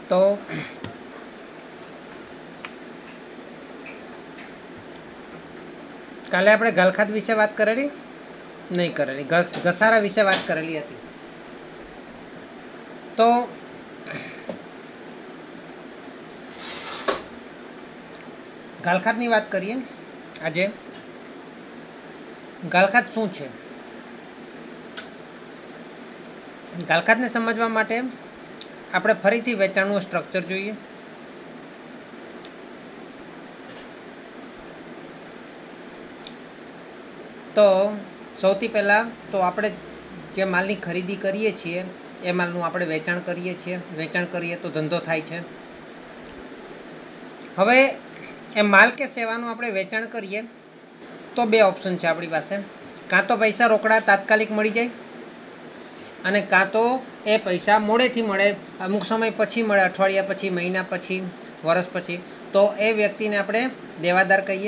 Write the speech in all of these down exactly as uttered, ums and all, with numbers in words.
તો કાલે આપણે ગલખાત વિશે વાત કરેલી નહીં કરેલી, ઘસારા વિશે વાત કરેલી હતી. તો ગાલખાતની વાત કરીએ આજે. ગાલખાત શું છે? ગાલખાતને સમજવા માટે આપણે ફરીથી વેચાણનું સ્ટ્રક્ચર જોઈએ. તો સૌથી પહેલાં તો આપણે જે માલની ખરીદી કરીએ છીએ એ માલનું આપણે વેચાણ કરીએ છીએ. વેચાણ કરીએ તો ધંધો થાય છે. હવે એ માલ કે સેવાનું આપણે વેચાણ કરીએ તો બે ઓપ્શન છે આપણી પાસે. કાં તો પૈસા રોકડા તાત્કાલિક મળી જાય અને કાં તો એ પૈસા મોડેથી મળે, અમુક સમય પછી મળે, અઠવાડિયા પછી, મહિના પછી, વર્ષ પછી. તો એ વ્યક્તિને આપણે દેવાદાર કહીએ.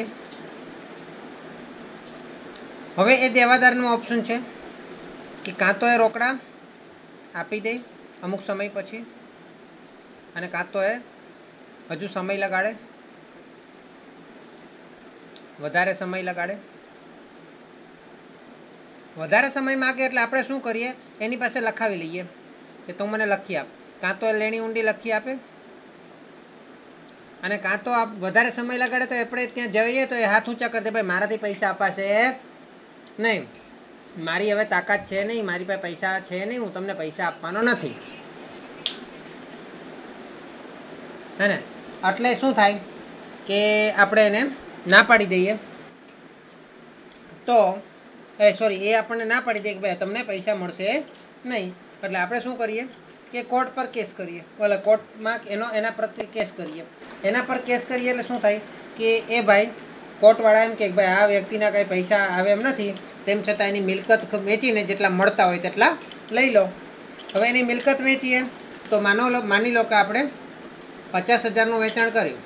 હવે એ દેવાદારનો ઓપ્શન છે કે કાં તો એ રોકડા આપી દે અમુક સમય પછી અને કાં તો એ હજુ સમય લગાડે, વધારે સમય લગાડે. વધારે સમય માગે એટલે આપણે શું કરીએ, એની પાસે લખાવી લઈએ કે તું મને લખી આપ. કાં તો એ લેણી ઊંડી લખી આપે અને કાં તો આ વધારે સમય લગાડે તો આપણે ત્યાં જઈએ તો એ હાથ ઊંચા કરી દે, ભાઈ મારાથી પૈસા અપાશે નહીં, મારી હવે તાકાત છે નહીં, મારી પાસે પૈસા છે નહીં, હું તમને પૈસા આપવાનો નથી. હે ને? એટલે શું થાય કે આપણે એને ના પાડી દઈએ. તો એ સોરી એ આપણને ના પાડી દે કે ભાઈ તમને પૈસા મળશે નહીં. એટલે આપણે શું કરીએ કે કોર્ટ પર કેસ કરીએ, એટલે કોર્ટમાં એનો એના પ્રત્યે કેસ કરીએ. એના પર કેસ કરીએ એટલે શું થાય કે એ ભાઈ કોર્ટવાળા એમ કે ભાઈ આ વ્યક્તિના કંઈ પૈસા આવે એમ નથી, તેમ છતાં એની મિલકત વેચીને જેટલા મળતા હોય તેટલા લઈ લો. હવે એની મિલકત વેચીએ તો માનો લો માની લો કે આપણે પચાસ હજારનું વેચાણ કર્યું,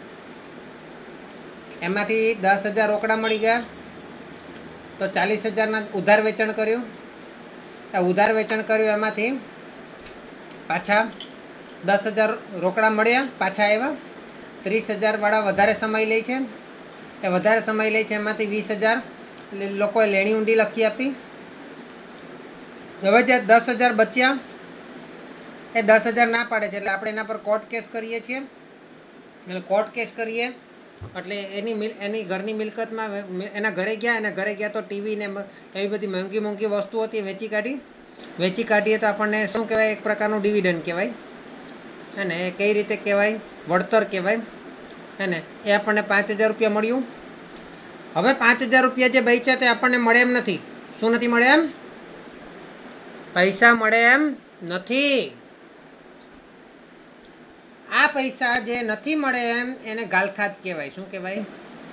એમાંથી દસ હજાર રોકડા મળી ગયા તો ચાલીસ હજારના ઉધાર વેચાણ કર્યું. આ ઉધાર વેચાણ કર્યું એમાંથી પાછા દસ હજાર રોકડા મળ્યા, પાછા આવ્યા. ત્રીસ હજારવાળા વધારે સમય લે છે, એ વધારે સમય લે છે એમાંથી વીસ હજાર લોકોએ લેણી ઊંડી લખી આપી. હવે જે દસ હજાર બચ્યા એ દસ હજાર ના પાડે છે એટલે આપણે એના પર કોર્ટ કેસ કરીએ છીએ. એટલે કોર્ટ કેસ કરીએ એટલે એની મિલ એની ઘરની મિલકતમાં એના ઘરે ગયા, એના ઘરે ગયા તો ટીવી ને એવી બધી મોંઘી મોંઘી વસ્તુ હતી વેચી કાઢી. વેચી કાઢીએ તો આપણને શું કહેવાય, એક પ્રકારનું ડિવિડન્ડ કહેવાય. હે ને? એ કઈ રીતે કહેવાય? વળતર કહેવાય. હે ને? એ આપણને પાંચ હજાર રૂપિયા મળ્યું. હવે પાંચ હજાર રૂપિયા જે બચ્યા તે આપણને મળે એમ નથી. શું નથી મળે એમ? પૈસા મળે એમ નથી. આ પૈસા જે નથી મળે એમ એને ગાલખાત કહેવાય. શું કહેવાય?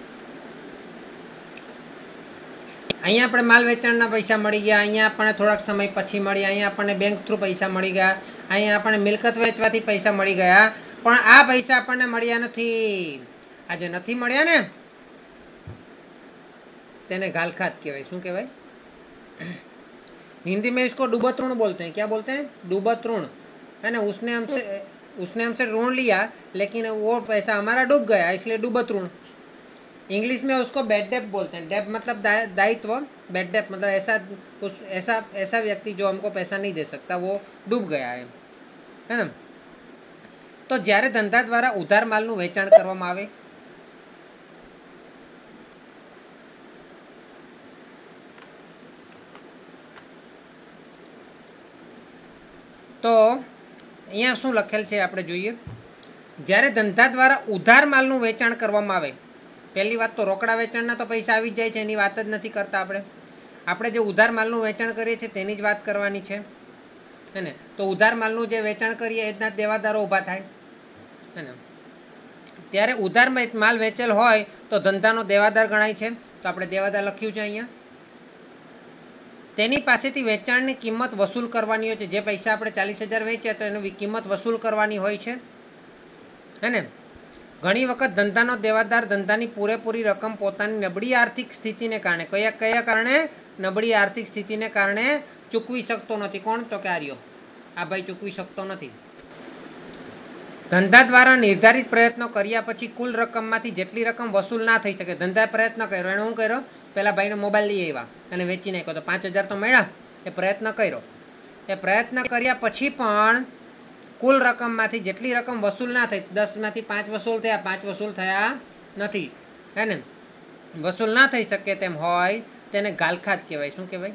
અહીંયા આપણે માલ વેચાણના પૈસા મળી ગયા, અહીંયા આપણને થોડાક સમય પછી મળ્યા, અહીંયા આપણને બેંક થ્રુ પૈસા મળી ગયા, અહીંયા આપણને મિલકત વેચવાથી પૈસા મળી ગયા, પણ આ પૈસા આપણને મળ્યા નથી. આ જે નથી મળ્યા ને તેને गालखात कहवाय। शू कहवाय? हिंदी में इसको डूबतृण बोलते हैं। क्या बोलते हैं? डूबतृण। है ना? उसने हमसे उसने हमसे ऋण लिया लेकिन वो पैसा हमारा डूब गया, इसलिए डूबतृण। इंग्लिश में उसको बैड डेप बोलते हैं। डेप मतलब दायित्व, बैड डेप मतलब ऐसा उस ऐसा ऐसा व्यक्ति जो हमको पैसा नहीं दे सकता, वो डूब गया है है ना। तो જ્યારે ધંધા દ્વારા ઉધાર માલનું વેચાણ કરવામાં આવે તો અહીંયા શું લખેલ છે આપણે જોઈએ। જ્યારે ધંધા દ્વારા ઉધાર માલનું વેચાણ કરવામાં આવે, પહેલી વાત તો રોકડા વેચાણના તો પૈસા આવી જ જાય છે, એની વાત જ નથી કરતા આપણે। આપણે જે ઉધાર માલનું વેચાણ કરીએ છીએ તેની જ વાત કરવાની છે, હે ને। તો ઉધાર માલનું જે વેચાણ કરીએ એના દેવાદારો ઊભા થાય, હે ને। ત્યારે ઉધાર માલ વેચેલ હોય તો ધંધાનો દેવાદાર ગણાય છે। તો આપણે દેવાદાર લખ્યું છે અહીંયા। તેની પાસેથી વેચાણની કિંમત વસૂલ કરવાની હોય છે। જે પૈસા આપણે ચાલીસ હજાર વેચ્યા તો એની કિંમત વસૂલ કરવાની હોય છે, હે ને। ઘણી વખત ધંધાનો દેવાદાર ધંધાની પૂરેપૂરી રકમ પોતાની નબળી આર્થિક સ્થિતિને કારણે, કયા કયા કારણે? નબળી આર્થિક સ્થિતિને કારણે ચૂકવી શકતો નથી। કોણ? તો કે આર્યો, આ ભાઈ ચૂકવી શકતો નથી। ધંધા દ્વારા નિર્ધારિત પ્રયત્નો કર્યા પછી કુલ રકમમાંથી જેટલી રકમ વસૂલ ના થઈ શકે, ધંધા પ્રયત્ન કર્યો એને શું કર્યો, પેલા ભાઈને મોબાઈલ લઈ આવ્યા અને વેચી નાખ્યો તો પાંચ હજાર તો મળ્યા, એ પ્રયત્ન કર્યો. એ પ્રયત્ન કર્યા પછી પણ કુલ રકમમાંથી જેટલી રકમ વસૂલ ના થઈ, દસમાંથી પાંચ વસૂલ થયા, પાંચ વસૂલ થયા નથી, હે ને, વસૂલ ના થઈ શકે તેમ હોય તેને ગાલખાત કહેવાય. શું કહેવાય?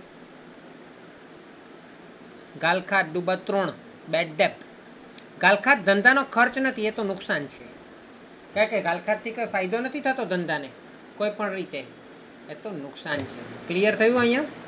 ગાલખાત. ડૂબત્રોણ, બેડ ડેપ્ટ. ગાલખાત ધંધાનો ખર્ચ નથી, એ તો નુકસાન છે. કારણ કે ગાલખાતથી કંઈ ફાયદો નથી થતો ધંધાને કોઈ પણ રીતે, એ તો નુકસાન છે. ક્લિયર થયું અહીંયા?